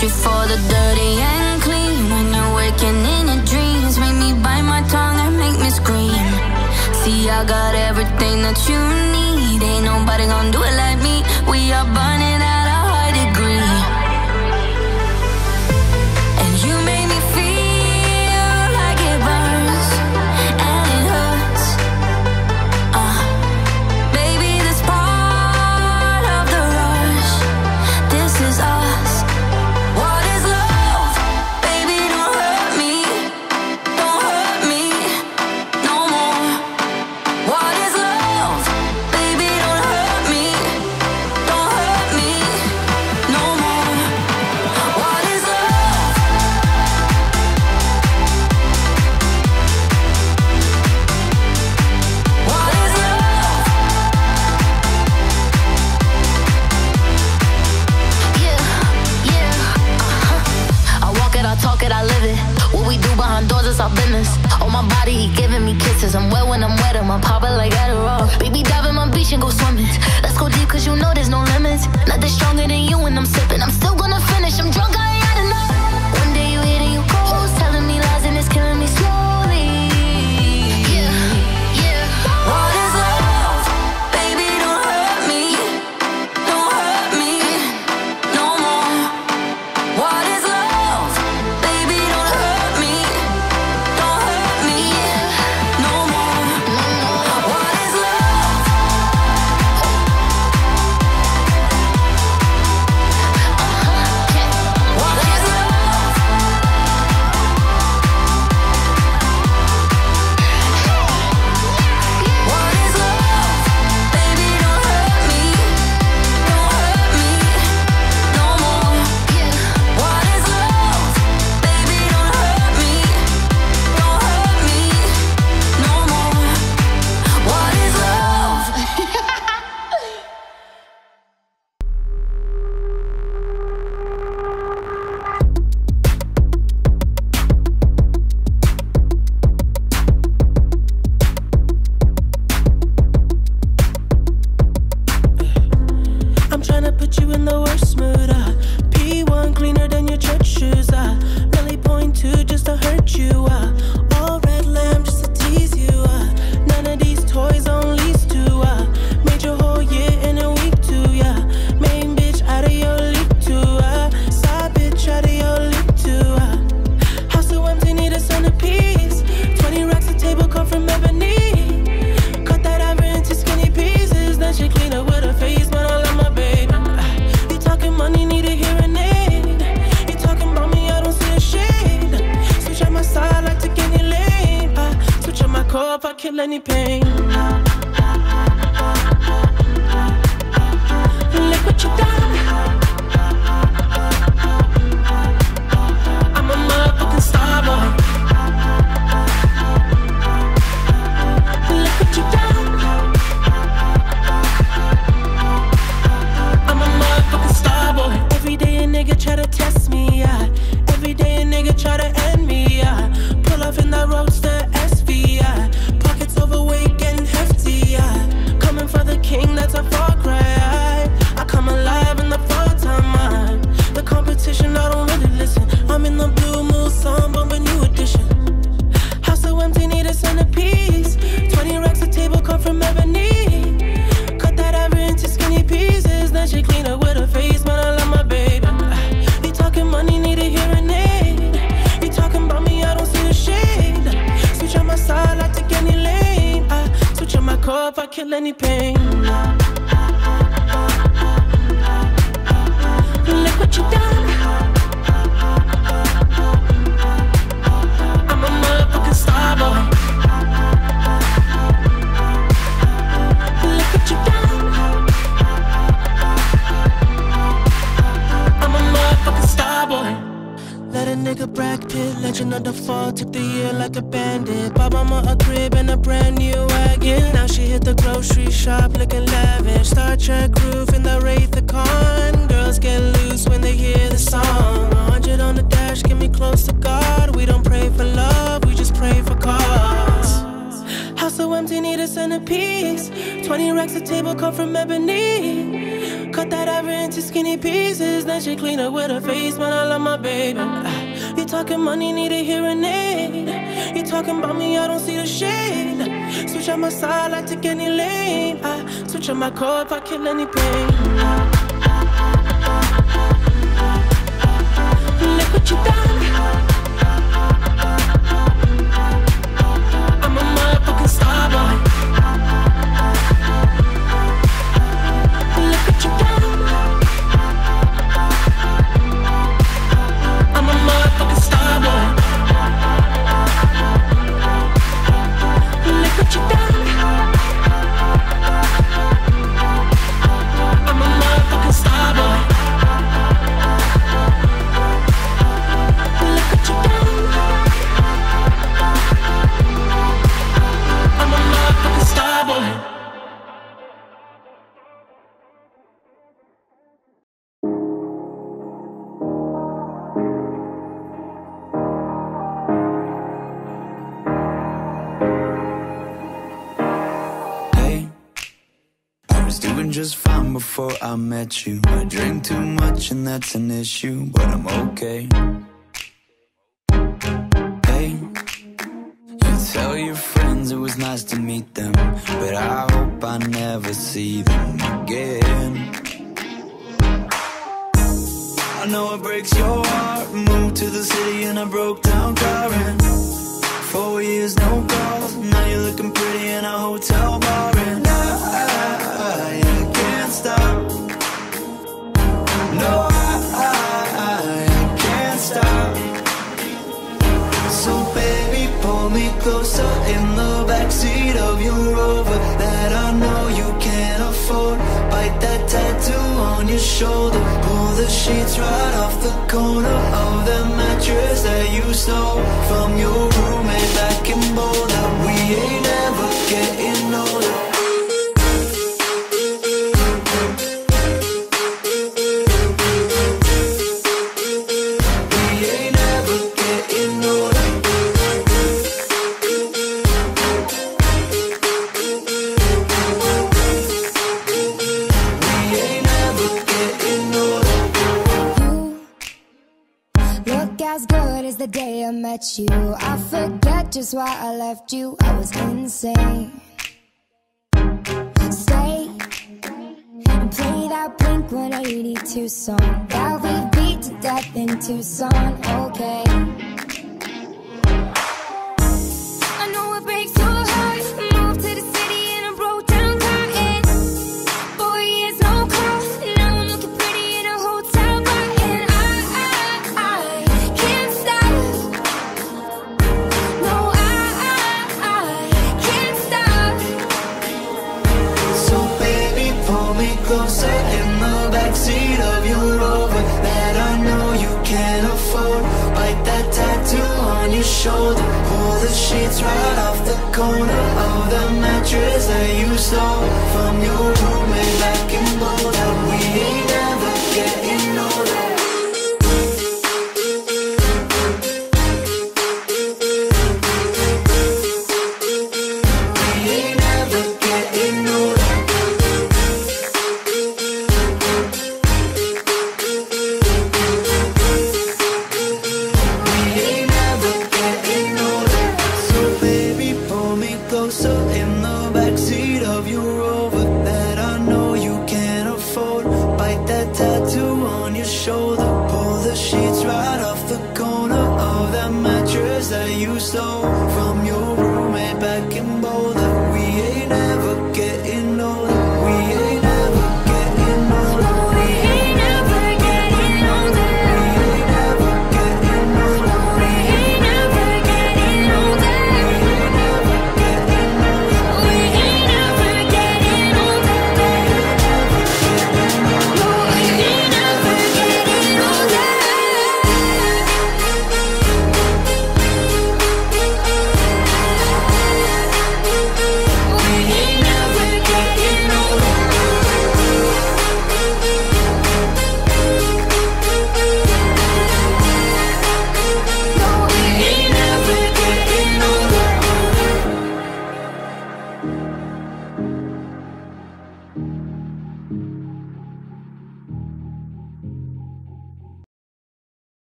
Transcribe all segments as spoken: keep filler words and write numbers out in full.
you for the dirty and clean. When you're waking in your dreams, make me bite my tongue and make me scream. See, I got everything that you need. Ain't nobody gonna do it like me. We are burning at a high degree. And you make me feel like it burns and it hurts. Uh, baby, this part of the rush. This is us. What is love? Baby, don't hurt me. Don't hurt me no more. What is love? Baby, don't hurt me. Don't hurt me no more. What is love? What is love? Yeah, yeah, uh-huh. I walk it, I talk it, I live it. What we do behind doors is our business. On my body, he giving me kisses. I'm wet when I'm wet, I'm popping like Adderall. Baby, dive in my beach and go swimming. Let's go deep, cause you know there's no limits. Nothing stronger than you when I'm sipping. I'm still gonna finish, I'm drunk, I ain't had enough. One day you hit and you ghost, telling me lies and it's killing me slowly. Yeah, yeah. What is love? Baby, don't hurt me. Don't hurt me no more. What is love? Baby, don't hurt me. Don't hurt me no more. What is love? What is love? What is love? Baby, don't hurt me. Don't hurt me no more. What is love? Baby, don't hurt me. Don't hurt me no more. What is love? I'm tryna put you in the worst mood, uh. P one cleaner than your church shoes, uh. Really point two just to hurt you, uh. All red lamb just to tease you, uh. None of these toys on lease to, uh. Made your whole year in a week too, yeah. Main bitch out of your league too, uh. Side bitch out of your league too, uh. House so empty, need a centerpiece. Twenty racks a table come from ebony. Cut that ever into skinny pieces. Then she clean up with her face, but I love my baby. You talking money, need a hearing aid. You talking about me, I don't see a shade. Switch on my side, I take any lane. I switch on my core if I kill any pain. Look what you done. I'm a motherfucking starboy. Look what you done. I'm a motherfucking starboy. Every day a nigga try to test me, yeah. Every day a nigga try to end me, yeah. Pull off in that roadster S V, yeah. Pockets overweight, getting hefty, yeah. Coming for the king, that's a far cry. I come alive in the fall time, man. The competition, I don't really listen. I'm in the blue moon, sun, bumping new edition. House so empty, need a centerpiece. Twenty racks a table come from ebony. Cut that ever into skinny pieces. Then she clean up with her face, but I love my baby. You talking money, need a hearing aid. You talking about me, I don't see the shade. Switch on my side, I take any lane. I switch on my core if I kill any pain. Look what you done. I'm a motherfucking starboy. Look what you done. I'm a motherfucking starboy. Let a nigga Brad Pitt, legend of the fall, took the year like a bandit. Bought mama a crib and a brand new wagon. Now she hit the grocery shop looking lavish. Star Trek roof in the Wraith the Con. Girls get loose when they hear the song. A hundred on the dash, get me close to God. We don't pray for love, we just pray for cause. House so empty, need a centerpiece. Twenty racks a table come from ebony. Cut that ever into skinny pieces. Then she clean up with her face, man, I love my baby. You talking money, need a hearing aid. You talking about me, I don't see the shade. Switch on my side, I take any lane. I switch on my core if I kill any pain. Look what you done. I'm a motherfucking starboy. Look what you done. I'm a motherfucking starboy. Look what you done. I'm a motherfucking starboy. Look what you done. I'm a motherfucking starboy. Just fine before I met you. I drink too much and that's an issue, but I'm okay. Hey, you tell your friends it was nice to meet them, but I hope I never see them again. I know it breaks your heart. Moved to the city and I broke down crying. Four years, no calls. Now you're looking pretty in a hotel bar, and I, I, I can't stop. No, I, I, I can't stop. So baby, pull me closer in the backseat of your Rover that I know you can't afford. Bite that tattoo on your shoulder. Pull the sheets right off the corner of the mattress that you stole from your roommate back in Boulder. We ain't ever getting older. The day I met you, I forget just why I left you. I was insane. Stay and play that Blink one eighty-two song that we beat to death in Tucson. Okay, I know it breaks your heart. Moved to the city and I broke down crying. Four years, no call. Now I'm looking pretty in a hotel bar, and I, I, I can't stop. No, I, I, I can't stop. So baby, pull me closer in the backseat of your Rover that I know you can't afford. Bite that tattoo on your shoulder. Pull the sheets right off the corner of the mattress that you stole from your roommate back in Boulder. We ain't never getting older. We ain't never getting older. We ain't never getting older. So baby, pull me closer in the backseat of your Rover that I know you can't afford. Bite that tattoo on your shoulder. Pull the sheets right off the corner of that mattress that you stole from your roommate back in Boulder. We ain't never getting older. We ain't never getting older. We ain't never getting older. We ain't never getting older. We ain't never getting older. We ain't never getting older. No, we ain't never getting older. We ain't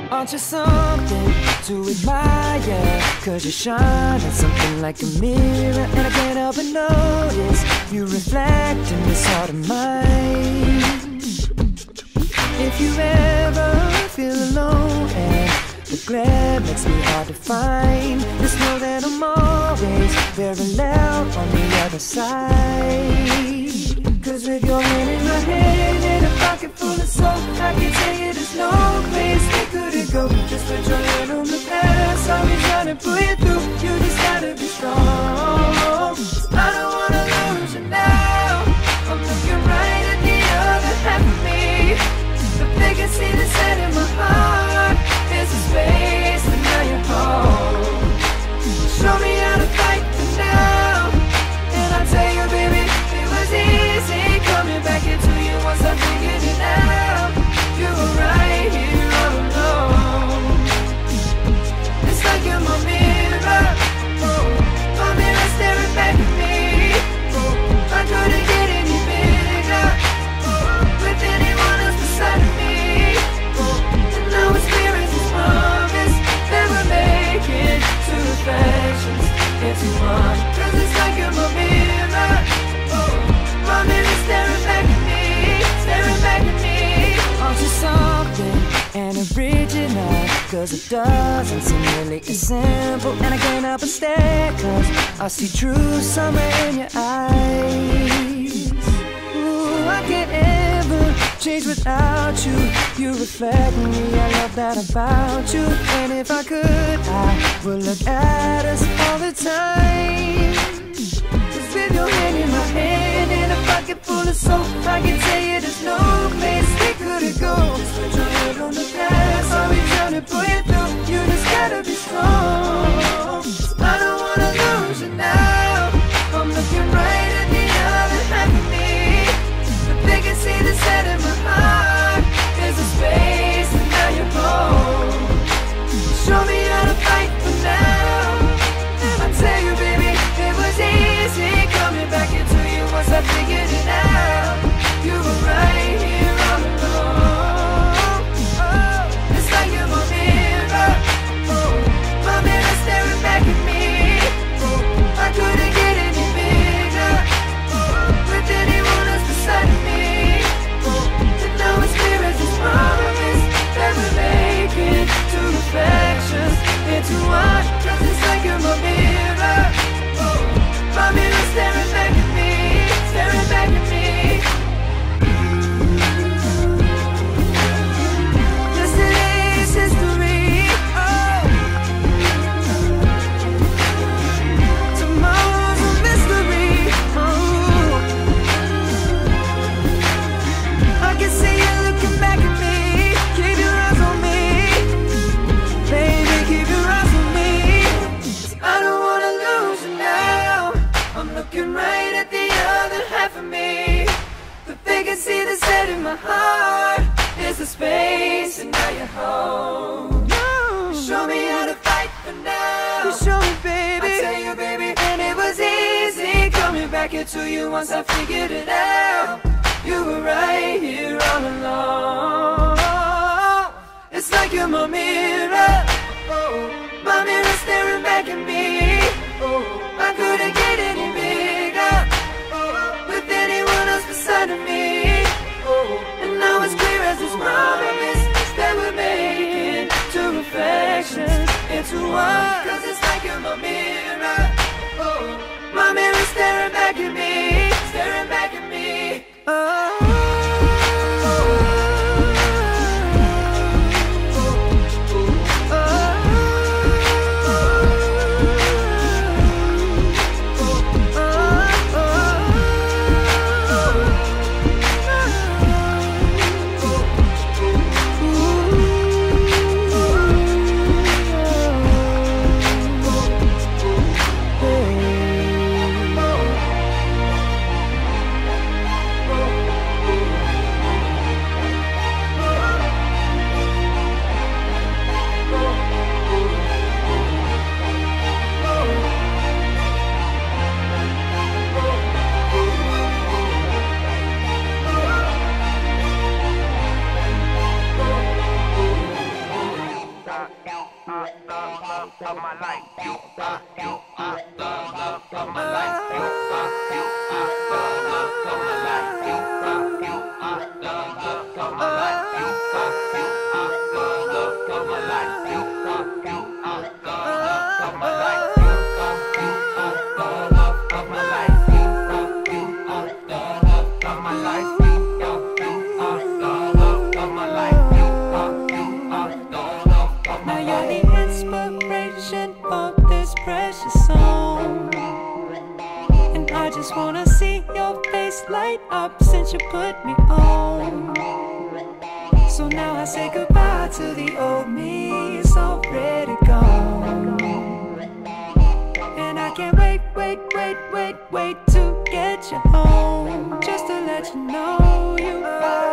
Aren't you something to admire? Cause you shine at something like a mirror, and I can't help but notice you reflect in this heart of mine. If you ever feel alone and the glare makes me hard to find, just know that I'm always very loud on the other side. Cause with your hand in my hand and a pocket full of soap, I can tell you there's no place we couldn't go. Just put your hand on the past, I'll be trying to pull you through. You just gotta be strong. I don't wanna lose you now. I'm looking right at the other half of me. The biggest thing that's set in my heart is a space, and now you're home. Show me how to fight for now, and I'll tell you, baby, it was easy coming back into you once I figured it out. You were right here all alone. It's like you're my mirror, oh, my mirror staring back at me. Oh, I couldn't get any bigger, oh, with anyone else beside me. Oh, and now it's clear as this promise that we're making two reflections into one. Cause it's like you're my mirror, oh, my mirror staring back at me, staring back at me. Aren't you something and original? Cause it doesn't seem really as simple, and I can't help but stare, cause I see true summer in your eyes. Ooh, I can't ever change without you. You reflect me, I love that about you. And if I could, I would look at us all the time. Cause with your hand in my hand and a pocket full of soap, I can tell you there's no place we couldn't go. Just put your head on the past, I'll be trying to pull you through. You just gotta be strong. I don't wanna lose you now. I'm looking right at the other half of me. The biggest thing that's set in my heart is a space, and now you're home. Show me how to fight for now, and I tell you, baby, it was easy coming back into you once I figured it out. You were right here all alone. Oh, it's like you're my mirror, oh, my mirror staring back at me. Oh, I couldn't get any bigger, oh, with anyone else beside me. Oh, and now it's clear as this promise that we're making two reflections into one. Cause it's like you're my mirror, oh, my mirror staring back at me, staring back at me. Yesterday's history, oh, tomorrow's a mystery, oh. I can see you looking back at me. Keep your eyes on me, baby, keep your eyes on me. I don't wanna lose you now. I'm looking right at the other half of me. The vacancy that's set in my heart is the space, and now you're home. You show me how to fight for now. You show me, baby. I tell you, baby, and it was easy coming back into you once I figured it out. You were right here all along. It's like you're my mirror, oh, my mirror staring back at me. Oh, I couldn't get any bigger, oh, with anyone else beside of me. Oh, and now it's clear as this promise that we're making two reflections into one. Cause it's like you're my mirror, oh, my mirror staring back at me, staring back at me. Oh. just wanna see your face light up since you put me on. So now I say goodbye to the old me, it's already gone. And I can't wait, wait, wait, wait, wait to get you home, just to let you know you are.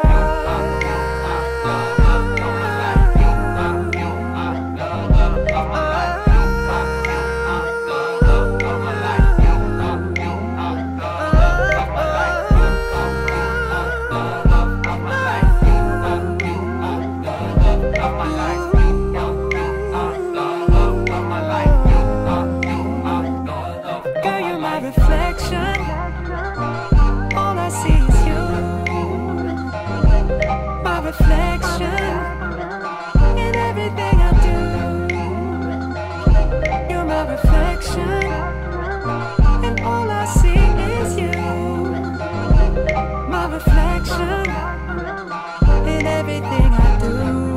Reflection in everything I do. You're my reflection, and all I see is you. My reflection in everything I do.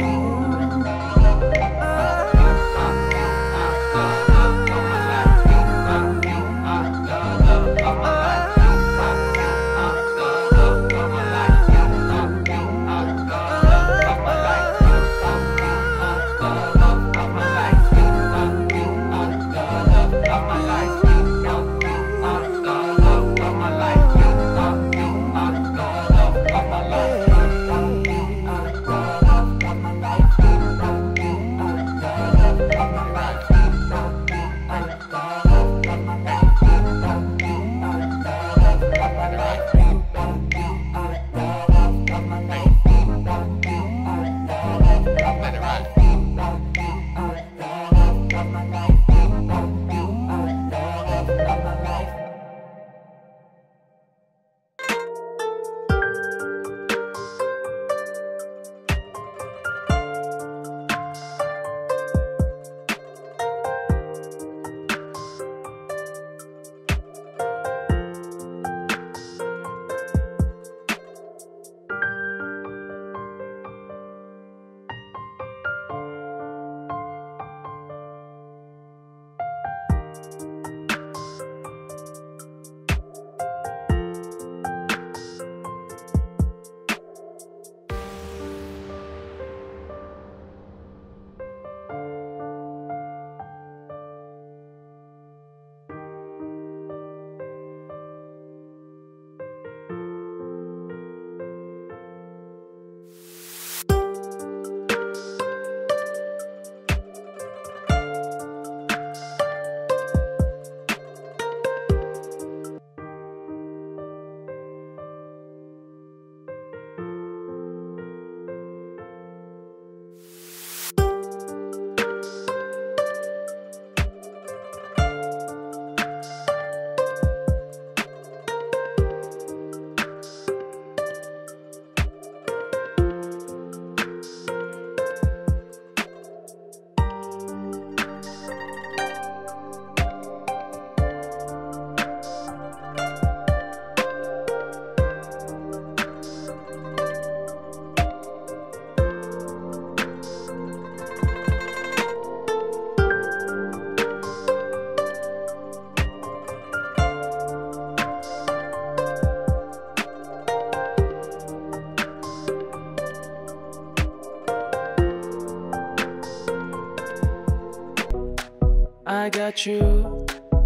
I got you,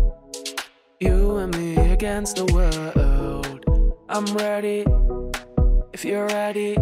you and me against the world. I'm ready, if you're ready.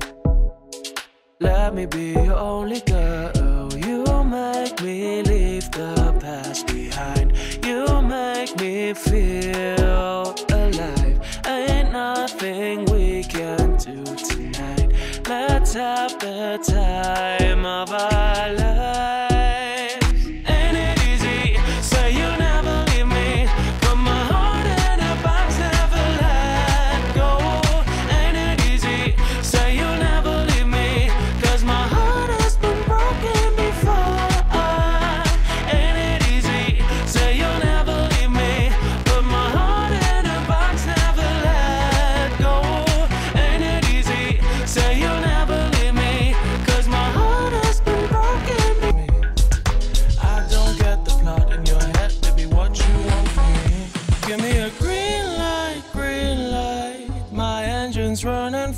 Let me be your only girl. You make me leave the past behind. You make me feel alive. Ain't nothing we can do tonight. Let's have the time of our lives. Ain't it easy? Say you never leave me, but my heart in a box never let go. Ain't it easy? Say you never leave me, 'cause my heart has been broken before. Ain't it easy? Say you'll never leave me, but my heart in a box never let go. Ain't it easy? Say you'll never leave me, 'cause my heart has been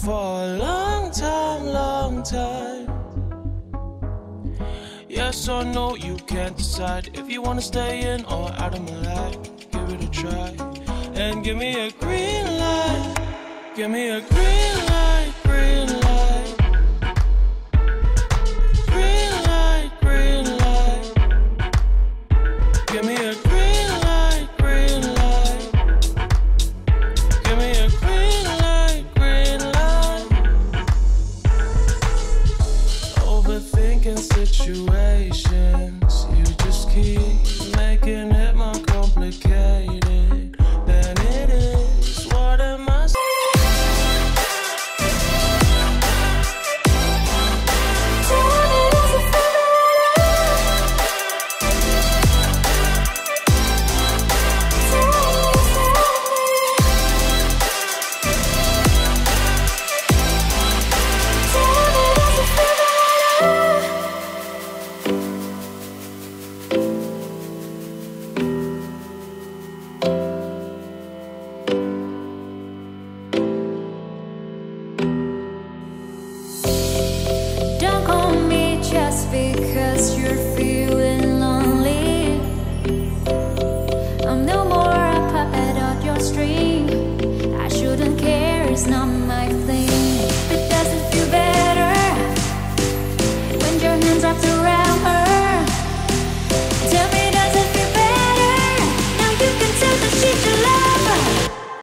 for a long time, long time. Yes or no, you can't decide if you wanna stay in or out of my life. Give it a try and give me a green light. Give me a green light, green light. Green light, green light. Give me a green light, green light. Give me a green light, green light. Overthinking situations, you just keep making it more complicated than it is. What am I saying? Don't call me just because you're feeling lonely. I'm no more a puppet of your string. I shouldn't care, it's not my thing. It doesn't feel better when your hands wrapped around